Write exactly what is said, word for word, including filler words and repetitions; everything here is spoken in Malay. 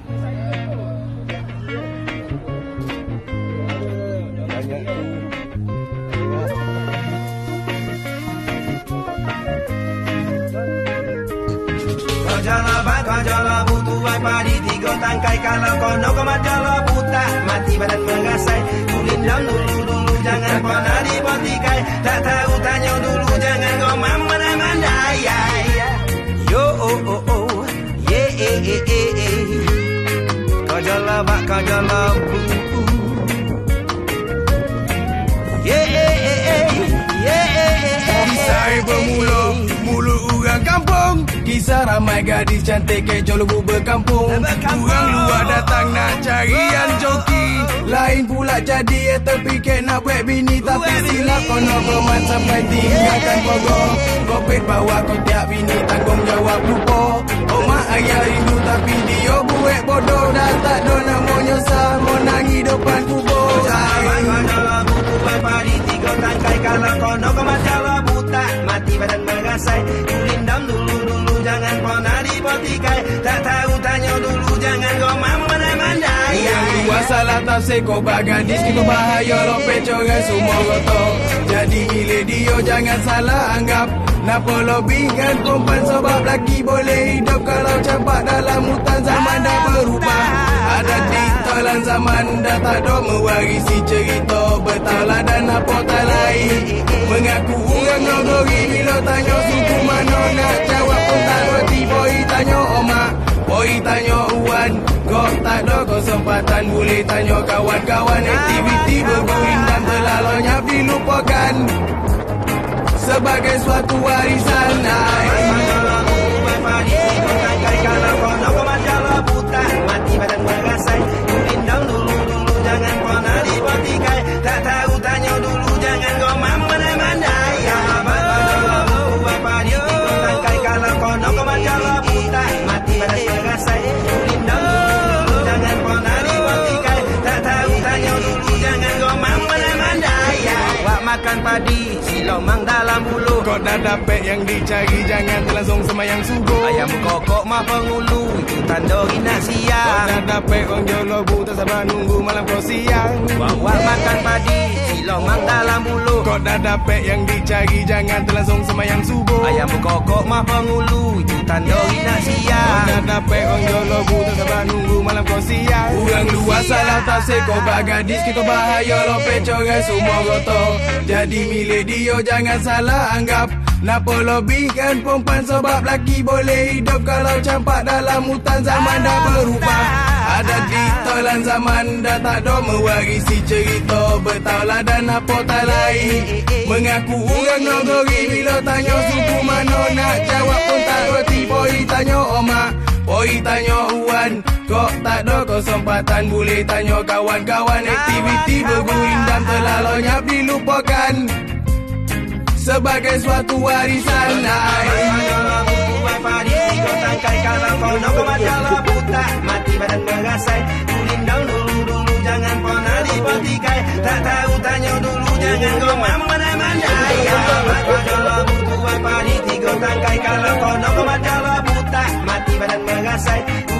Kalau butuh apa di tiga tangkai, kalau kono kau majalah buta mati badan mengasai. Kulindam dulu-dulu jangan pernah dipotikai, tak tahu tanya dulu jangan kau mandai. Yo oh oh oh yeah eh eh eh eh kau jalan bak kau jalan yeah eh eh eh yeah eh eh. Kisah bermula mulut orang kampung, kisah ramai gadis cantik kejo lubu berkampung. Orang luar datang nak carian joki, lain pula jadi eh terfikir nak buat bini. Tapi silap kono berman sampai tinggalkan pogok. Kopet bawa kau tiap bini tanggungjawab lupa. Oh mak ayah rindu tapi dia buat bodoh. Dah tak ada nak mau nyesal, mau nangis depan kubur. Kalau butuh apa di tiga tangkai, kalau kono kau majalah buta mati badan mengasai. Kulindam dulu-dulu jangan pernah dipotikai, tak tahu tanya dulu jangan kau mandai. Yang luar salah tafsir kau bagadis, kita bahaya lopet coran semua kotor. Jadi milik dia jangan salah anggap. Napa lobbykan perempuan sebab lelaki boleh hidup kalau campak dalam hutan. Zaman dah berubah, ada diktalan zaman dah tak ada mewarisi cerita bertalah dan apa tak lain. Mengaku orang nogori bila tanya suku mana nak jawab pun tak reti. Boy tanya omak, boy tanya uan, kau tak ada kesempatan boleh tanya kawan-kawan. Aktiviti berguling dan telah lenyap dilupakan sebagai suatu warisan. Kalau kono kau majalah buta mati badan mengasai. Kulindam dulu-dulu jangan pernah dipotikai, tak tahu tanya dulu jangan kau mandai. Kalau kono kau majalah buta mati badan mengasai. Kulindam dulu jangan pernah dipotikai, tak tahu tanya dulu jangan kau mandai. Wak makan padi silau mang dalam bulu, kau dah dapat yang dicari jangan terlangsung semayang subuh. ayam kokok mah pengulu itu tanda nak siang. Kau dah dapat orang jolo bu tak sabar nunggu malam kau siang. Wak makan padi silau mang dalam bulu, kau dah dapat yang dicari jangan terlangsung semayang subuh. ayam kokok mah pengulu itu tanda nak Kau siang. dah dapat orang jolo bu tak sabar nunggu malam kau siang. Orang luar salah tafsir kau bagadis, kita bahaya lopet coran semua kotor. Jadi milik dia jangan salah anggap. Napa lobbykan perempuan sebab lelaki boleh hidup kalau campak dalam hutan. Zaman dah berubah, ada diktalan zaman dah tak ada mewarisi cerita bertalah dan apa tak lain. Mengaku orang nogori bila tanya suku mana nak jawab pun tak reti. Boy tanya omak, boy tanya uan, kok tak ada kesempatan boleh tanya kawan-kawan. Aktiviti berguling dan telah lenyap dilupakan sebagai suatu warisan. Kalau kono kau majalah buta mati badan mengasai. Kulindam dulu-dulu jangan pernah dipotikai, tak tahu tanya dulu jangan kau mandai. Kalau butuh apa di tiga tangkai, kalau kono kau majalah buta mati badan mengasai.